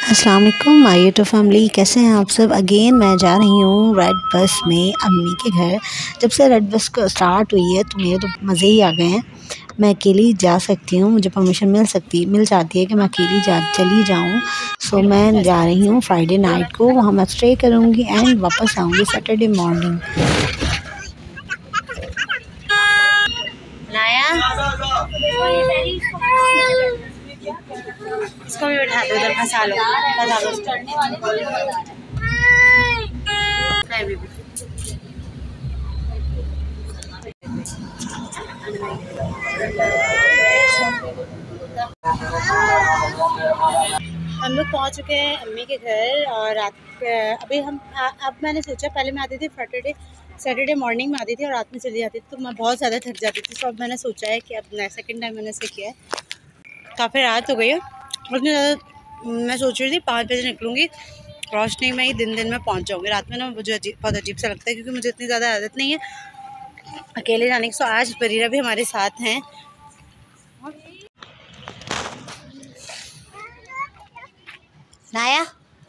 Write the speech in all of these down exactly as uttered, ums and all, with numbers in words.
अस्सलाम वालेकुम my YouTube family, कैसे हैं आप सब। अगेन मैं जा रही हूँ रेड बस में अम्मी के घर। जब से रेड बस को स्टार्ट हुई है तो मेरे तो मज़े ही आ गए हैं। मैं अकेली जा सकती हूँ, मुझे परमिशन मिल सकती मिल जाती है कि मैं अकेली जा चली जाऊँ। सो मैं जा रही हूँ फ्राइडे नाइट को, वहाँ मैं स्टे करूँगी एंड वापस आऊँगी सैटरडे मॉर्निंग। इसको भी बैठा दो इधर, फंसा लो फंसा लो चढ़ने वाले। हम लोग पहुंच चुके हैं अम्मी के घर और रात अभी हम आ, अब मैंने सोचा, पहले मैं आती थी सैटरडे सैटरडे मॉर्निंग में आती थी और रात में चली जाती थी, तो मैं बहुत ज़्यादा थक जाती थी। तो अब मैंने सोचा है कि अब सेकंड टाइम मैंने इसे किया है। काफ़ी रात हो गई है, उतनी ज़्यादा मैं सोच रही थी पाँच बजे निकलूँगी, रोशनी में ही दिन दिन में पहुंच जाऊँगी। रात में ना मुझे अजीब बहुत अजीब सा लगता है, क्योंकि मुझे इतनी ज़्यादा आदत नहीं है अकेले जाने की। सो आज बरीरा भी हमारे साथ हैं। नाया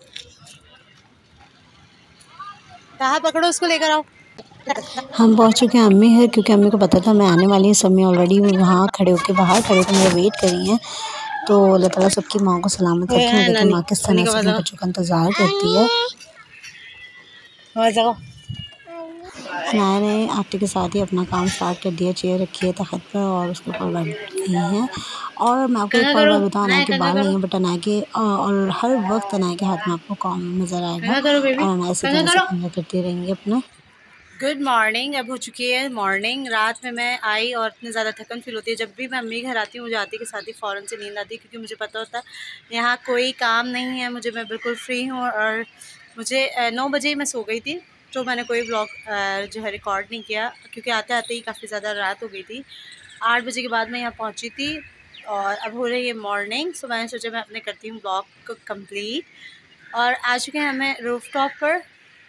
कहाँ पकड़ो, उसको लेकर आओ। हम पहुंच चुके हैं अम्मी घर, क्योंकि अम्मी को पता था मैं आने वाली हूँ। सब में ऑलरेडी वहाँ खड़े होकर बाहर खड़े होकर मेरा वेट कर रही हैं। तो अल्लाह ताला सबकी माँ को सलामत रखें। देखो माँ किस तरह से अपने बच्चों का इंतज़ार करती है। अनाया ने आटे के साथ ही अपना काम स्टार्ट कर दिया। चेयर रखी है तख़्त पर और उसके ऊपर बैठ गई हैं। और मैं आपको एक और बात बताऊँ, अनाया के बाल नहीं है, बट अनाया के और हर वक्त अनाया के हाथ में आपको कॉम नज़र आएगा और अनाया इसी तरह से पंगा करती रहेंगी अपना। Good morning. अब हो चुकी है मॉर्निंग। रात में मैं आई और इतनी ज़्यादा थकन फील होती है। जब भी मैं अम्मी घर आती हूँ मुझे आती के साथ ही फ़ौरन से नींद आती है, क्योंकि मुझे पता होता है यहाँ कोई काम नहीं है, मुझे मैं बिल्कुल फ्री हूँ। और मुझे नौ बजे ही मैं सो गई थी, तो मैंने कोई ब्लॉग जो है रिकॉर्ड नहीं किया, क्योंकि आते आते ही काफ़ी ज़्यादा रात हो गई थी। आठ बजे के बाद मैं यहाँ पहुँची थी और अब हो रही है मॉर्निंग। सो मैंने सोचा मैं अपने करती हूँ ब्लॉग को कम्प्लीट। और आ चुके हैं हमें रूफ टॉप पर।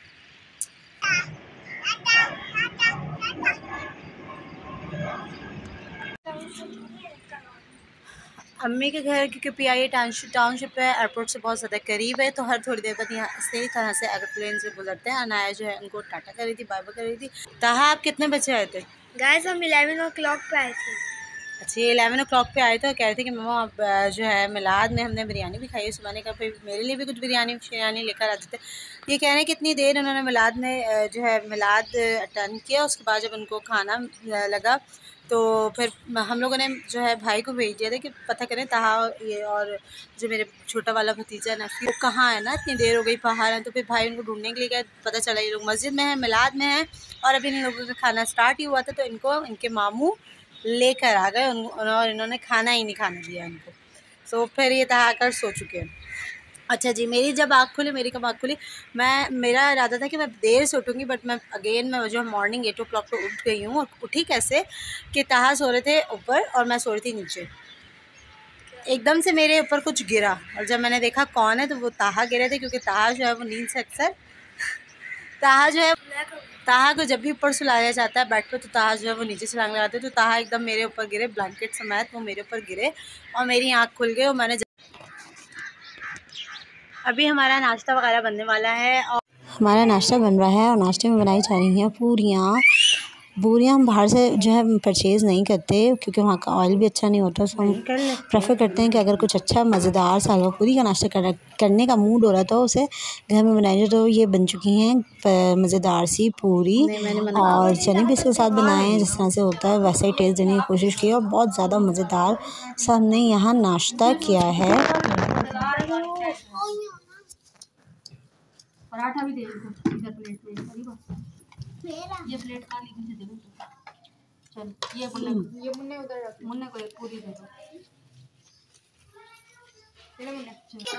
अम्मी के घर क्योंकि पी आई ए टाउनशिप है, एयरपोर्ट से बहुत ज़्यादा करीब है, तो हर थोड़ी देर बाद यहाँ से तरह से एरोप्लेन से गुजरते हैं। अनाया जो है उनको टाटा कर रही थी, बाय बाय कर रही थी। ताहा आप कितने बजे आए थे? गाइस हम इलेवन ओ क्लॉक पे आए थे। अच्छा, ये इलेवन ओ क्लॉक पे आए थे और कह रहे थे कि मम्मा अब जो है मिलाद में हमने बिरयानी भी खाई है। सुबह ने कहा भाई मेरे लिए भी कुछ बिरयानी शिरयानी लेकर आते थे। ये कह रहे हैं कि इतनी देर उन्होंने मिलाद में जो है मिलाद अटेंड किया, उसके बाद जब उनको खाना लगा तो फिर हम लोगों ने जो है भाई को भेज दिया था कि पता करें ताहा ये और जो मेरे छोटा वाला भतीजा नफी वो कहाँ है ना, इतनी देर हो गई बाहर हैं। तो फिर भाई उनको ढूंढने के लिए गए, पता चला ये लोग मस्जिद में हैं, मिलाद में हैं। और अभी इन लोगों का खाना स्टार्ट ही हुआ था, तो इनको इनके मामू लेकर आ गए और इन्होंने खाना ही नहीं खाने दिया इनको। सो फिर ये ताहा आकर सो चुके हैं। अच्छा जी, मेरी जब आँख खुली, मेरी कब आँख खुली, मैं मेरा इरादा था कि मैं देर से उठूँगी, बट मैं अगेन मैं जो मॉर्निंग एट ओ क्लॉक पर उठ गई हूँ। और उठी कैसे कि ताहा सो रहे थे ऊपर और मैं सो रही थी नीचे। एकदम से मेरे ऊपर कुछ गिरा और जब मैंने देखा कौन है तो वो ताहा गिरे थे, क्योंकि ताहा जो है वो नींद से अक्सर ताहा जो है ताहा को जब भी ऊपर सुलाया जाता है बेड पर, तो ताहा जो है वो नीचे छलांग लगाते हैं। तो ताहा एकदम मेरे ऊपर गिरे, ब्लैंकेट समेत वो मेरे ऊपर गिरे और मेरी आँख खुल गई। और मैंने अभी हमारा नाश्ता वगैरह बनने वाला है और हमारा नाश्ता बन रहा है और नाश्ते में बनाई जा रही हैं पूरियाँ। पूरियाँ हम बाहर से जो है परचेज़ नहीं करते, क्योंकि वहाँ का ऑयल भी अच्छा नहीं होता। सो हम प्रेफर करते हैं कि अगर कुछ अच्छा मज़ेदार सा हलवा पूरी का नाश्ता कर, करने का मूड हो रहा था उसे घर में बनाई जाए। तो ये बन चुकी हैं मज़ेदार सी पूरी और चने भी इसके साथ बनाए हैं, जिस तरह से होता है वैसे ही टेस्ट देने की कोशिश की और बहुत ज़्यादा मज़ेदार सा हमने यहाँ नाश्ता किया है। पराठा भी दे दो इधर प्लेट में, ये प्लेट खाली किसी दे दो। चल ये मुन्ने ये मुन्ने उधर रख, मुन्ने को एक पूरी दे दो। चलो मुन्ने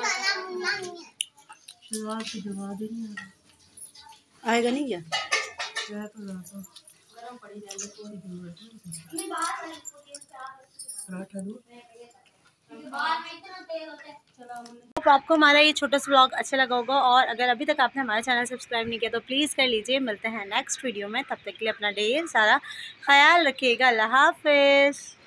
शुरुआत की जवाब ही नहीं आएगा नहीं क्या तो गरम पड़ी जाएगी पूरी पराठा दो। तो आपको हमारा ये छोटा सा व्लॉग अच्छा लगा होगा, और अगर अभी तक आपने हमारा चैनल सब्सक्राइब नहीं किया तो प्लीज़ कर लीजिए। मिलते हैं नेक्स्ट वीडियो में, तब तक के लिए अपना ढेर सारा ख्याल रखिएगा। अल्लाह हाफ़िज़।